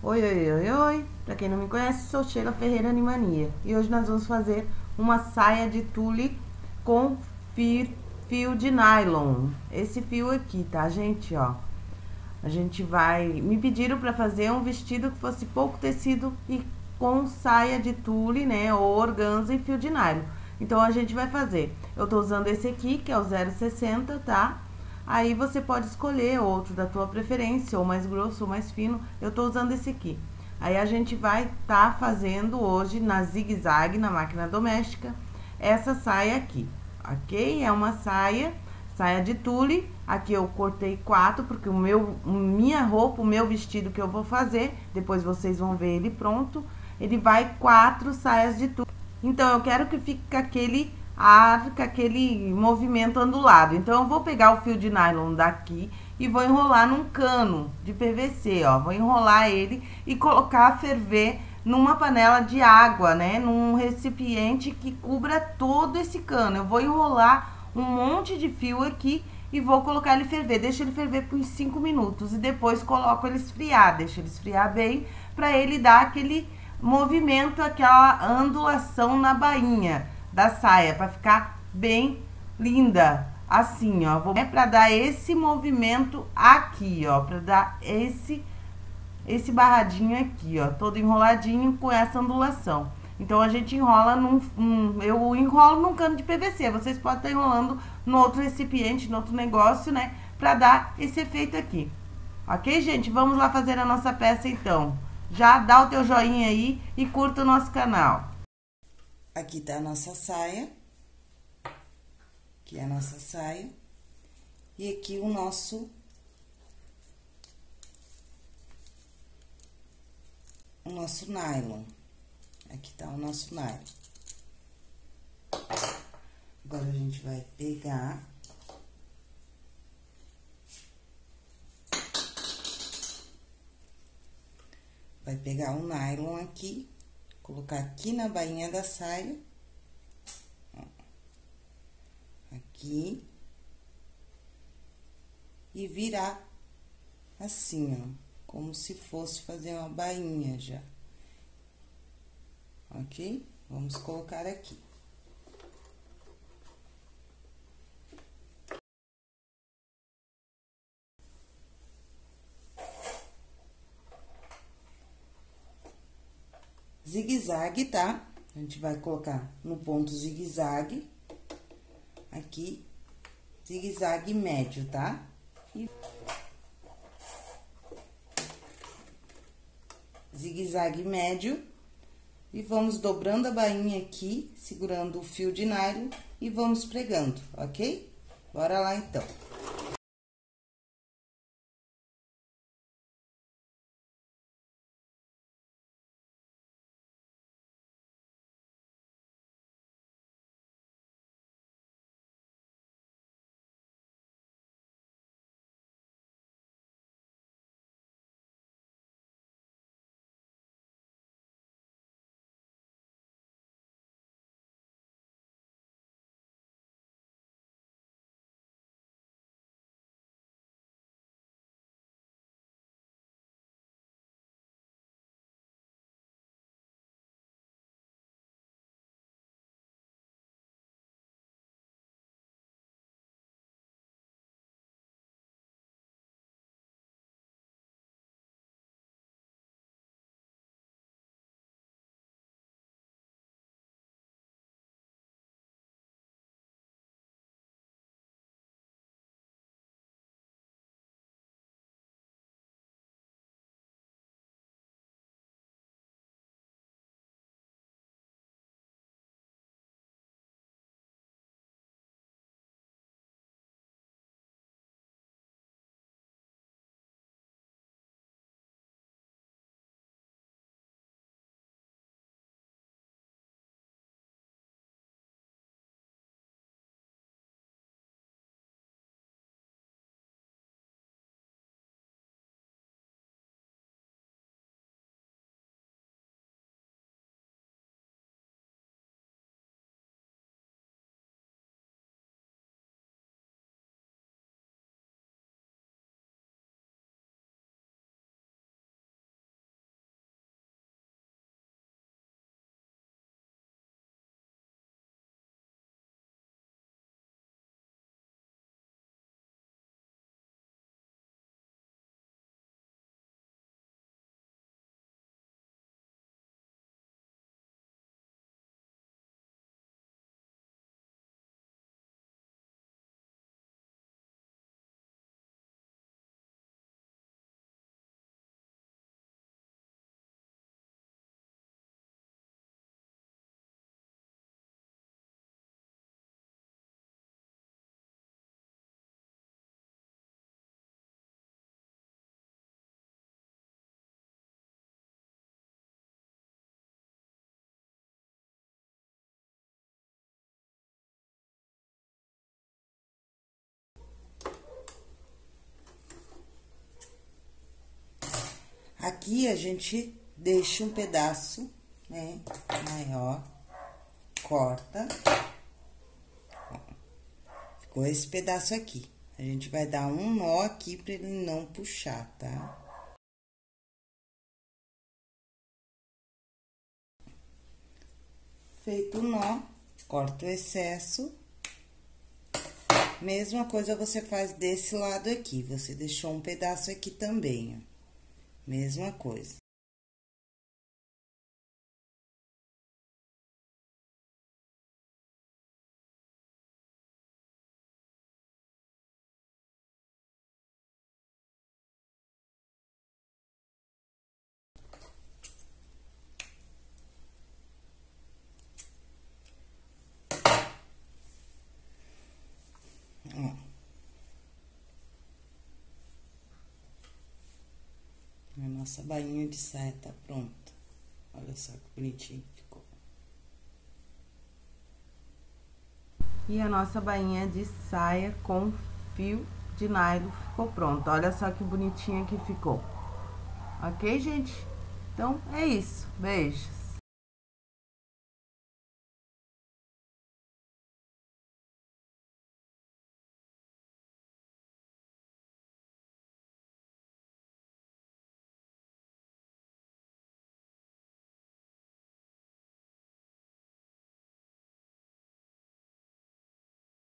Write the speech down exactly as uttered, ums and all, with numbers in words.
Oi, oi, oi, oi! Pra quem não me conhece, sou Sheila Ferreira Animania. E hoje nós vamos fazer uma saia de tule com fio, fio de nylon. Esse fio aqui, tá, gente? Ó, a gente vai... Me pediram pra fazer um vestido que fosse pouco tecido e com saia de tule, né? Ou organza e fio de nylon. Então, a gente vai fazer. Eu tô usando esse aqui, que é o zero sessenta, tá? Aí você pode escolher outro da tua preferência, ou mais grosso ou mais fino. Eu tô usando esse aqui. Aí a gente vai tá fazendo hoje na zigue-zague, na máquina doméstica, essa saia aqui, ok? É uma saia, saia de tule. Aqui eu cortei quatro, porque o meu, minha roupa, o meu vestido que eu vou fazer, depois vocês vão ver ele pronto, ele vai quatro saias de tule. Então, eu quero que fique com aquele ar, com aquele movimento ondulado. Então, eu vou pegar o fio de nylon daqui e vou enrolar num cano de P V C, ó. Vou enrolar ele e colocar a ferver numa panela de água, né? Num recipiente que cubra todo esse cano. Eu vou enrolar um monte de fio aqui e vou colocar ele ferver. Deixa ele ferver por uns cinco minutos e depois coloco ele esfriar. Deixa ele esfriar bem para ele dar aquele movimento, aquela ondulação na bainha da saia, para ficar bem linda, assim, ó. Vou, é para dar esse movimento aqui, ó, para dar esse esse barradinho aqui, ó, todo enroladinho com essa ondulação. Então, a gente enrola num, um, eu enrolo num cano de P V C, vocês podem estar enrolando no outro recipiente, no outro negócio, né, para dar esse efeito aqui. Ok, gente? Vamos lá fazer a nossa peça, então. Já dá o teu joinha aí e curta o nosso canal. Aqui tá a nossa saia. Aqui é a nossa saia. E aqui o nosso... O nosso nylon. Aqui tá o nosso nylon. Agora, a gente vai pegar... Vai pegar o nylon aqui, colocar aqui na bainha da saia. Aqui. E virar assim, ó, como se fosse fazer uma bainha já. Ok? Vamos colocar aqui. Zigue-zague, tá? A gente vai colocar no ponto zigue-zague, aqui, zigue-zague médio, tá? E zigue-zague médio, e vamos dobrando a bainha aqui, segurando o fio de nylon e vamos pregando, ok? Bora lá, então. Aqui a gente deixa um pedaço, né, maior, corta. Ó, ficou esse pedaço aqui. A gente vai dar um nó aqui pra ele não puxar, tá? Feito o nó, corta o excesso. Mesma coisa você faz desse lado aqui, você deixou um pedaço aqui também, ó. Mesma coisa. Ó. A nossa bainha de saia tá pronta. Olha só que bonitinho que ficou. E a nossa bainha de saia com fio de nylon ficou pronta. Olha só que bonitinha que ficou. Ok, gente? Então, é isso. Beijos.